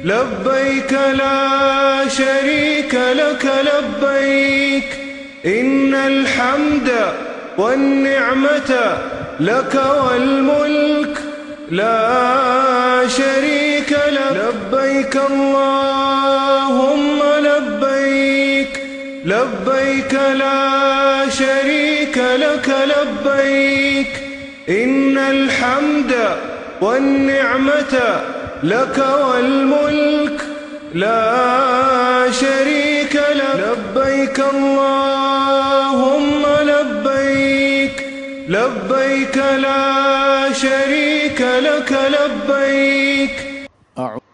لبيك لا شريك لك لبيك إن الحمد والنعمة لك والملك لا شريك لك لبيك اللهم لبيك لبيك لا شريك لك لبيك إن الحمد والنعمة لك والملك لا شريك لك لبيك اللهم لبيك لبيك لا شريك لك لبيك.